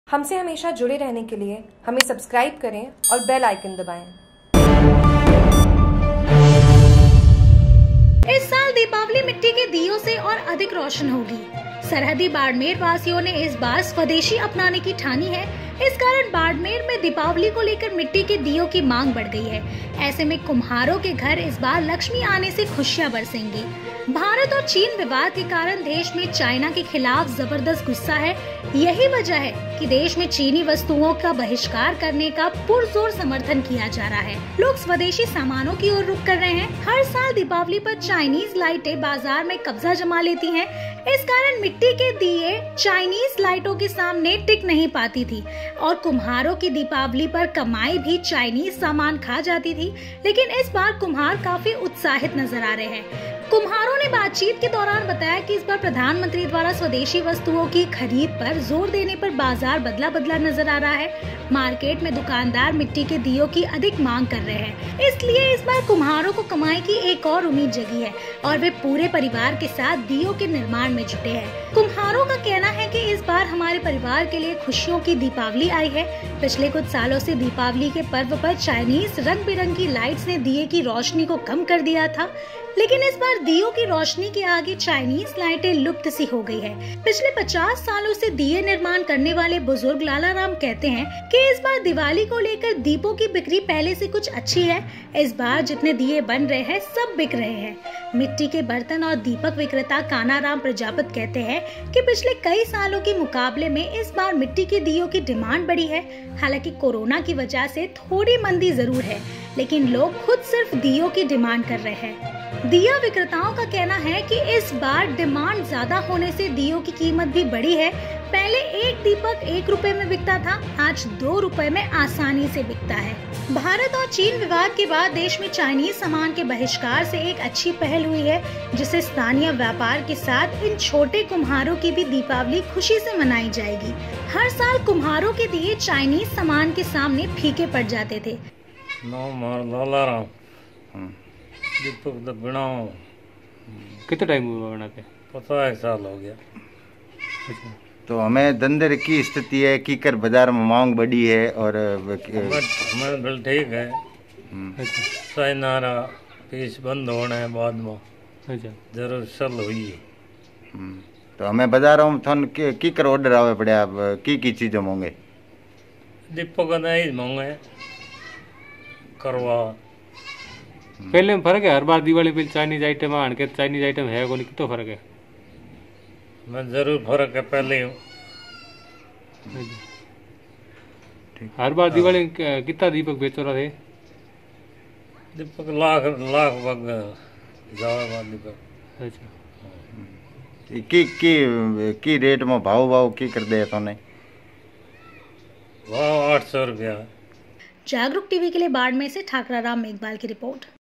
हमसे हमेशा जुड़े रहने के लिए हमें सब्सक्राइब करें और बेल आइकन दबाएं। इस साल दीपावली मिट्टी के दियों से और अधिक रोशन होगी। सरहदी बाड़मेर वासियों ने इस बार स्वदेशी अपनाने की ठानी है। इस कारण बाड़मेर में दीपावली को लेकर मिट्टी के दियों की मांग बढ़ गई है। ऐसे में कुम्हारों के घर इस बार लक्ष्मी आने से खुशियां बरसेंगी। भारत और चीन विवाद के कारण देश में चाइना के खिलाफ जबरदस्त गुस्सा है। यही वजह है कि देश में चीनी वस्तुओं का बहिष्कार करने का पुरजोर समर्थन किया जा रहा है। लोग स्वदेशी सामानों की ओर रुख कर रहे हैं। हर साल दीपावली पर चाइनीज लाइटें बाजार में कब्जा जमा लेती हैं। इस कारण मिट्टी के दिए चाइनीज लाइटों के सामने टिक नहीं पाती थी और कुम्हारों की दीपावली पर कमाई भी चाइनीज सामान खा जाती थी। लेकिन इस बार कुम्हार काफी उत्साहित नजर आ रहे हैं। कुम्हारों ने बातचीत के दौरान बताया कि इस बार प्रधानमंत्री द्वारा स्वदेशी वस्तुओं की खरीद पर जोर देने पर बाजार बदला नजर आ रहा है। मार्केट में दुकानदार मिट्टी के दियों की अधिक मांग कर रहे हैं। इसलिए इस बार कुम्हारों को कमाई की एक और उम्मीद जगी है और वे पूरे परिवार के साथ दियों के निर्माण में जुटे हैं। कुम्हारों का कहना है कि इस बार हमारे परिवार के लिए खुशियों की दीपावली आई है। पिछले कुछ सालों से दीपावली के पर्व पर चाइनीज रंग बिरंगी लाइट्स ने दिए की रोशनी को कम कर दिया था, लेकिन इस बार दियों की रोशनी के आगे चाइनीज लाइटें लुप्त सी हो गई है। पिछले 50 सालों से दिए निर्माण करने वाले बुजुर्ग लाला राम कहते हैं कि इस बार दिवाली को लेकर दीपों की बिक्री पहले से कुछ अच्छी है। इस बार जितने दिए बन रहे हैं सब बिक रहे हैं। मिट्टी के बर्तन और दीपक विक्रेता कानाराम प्रजापत कहते हैं कि पिछले कई सालों के मुकाबले में इस बार मिट्टी के दियों की डिमांड बढ़ी है। हालांकि कोरोना की वजह से थोड़ी मंदी जरूर है, लेकिन लोग खुद सिर्फ दियों की डिमांड कर रहे हैं। दिया विक्रेताओं का कहना है कि इस बार डिमांड ज्यादा होने से दियों की कीमत भी बढ़ी है। पहले एक दीपक 1 रुपए में बिकता था, आज 2 रुपए में आसानी से बिकता है। भारत और चीन विवाद के बाद देश में चाइनीज सामान के बहिष्कार से एक अच्छी पहल हुई है, जिससे स्थानीय व्यापार के साथ इन छोटे कुम्हारों की भी दीपावली खुशी से मनाई जाएगी। हर साल कुम्हारों के दिए चाइनीज सामान के सामने फीके पड़ जाते थे। दीपक बनाओ। कितना टाइम हुआ बनाते? 50 साल हो गया। अच्छा। तो हमें धंधे की स्थिति है कि कर बाजार में मांग बढ़ी है और हमें बिल ठीक है। चाइना पीस बंद होना है बाद में। अच्छा। जरूर सल हुई है। तो हमें बाजारों में थन की कर ऑर्डर आवे पड़े आप की चीज़ें मांगे? दीपक का नहीं मांगे करवा। पहले में फर्क है? हर बार दिवाली पे चाइनीज आइटम आन के चाइनीज आइटम है कोनी, कितना फर्क है? मैं जरूर फर्क है पहले हूँ। हर बार दिवाली में कितना दीपक बेचो रहे? दीपक लाख बग जावा दीपक। अच्छा। की रेट में भाव की कर दे तो नहीं? भाव 800 रुपया। जागरूक टीवी के लिए बाड़मेर से ठाकरा राम मेघवाल की रिपोर्ट।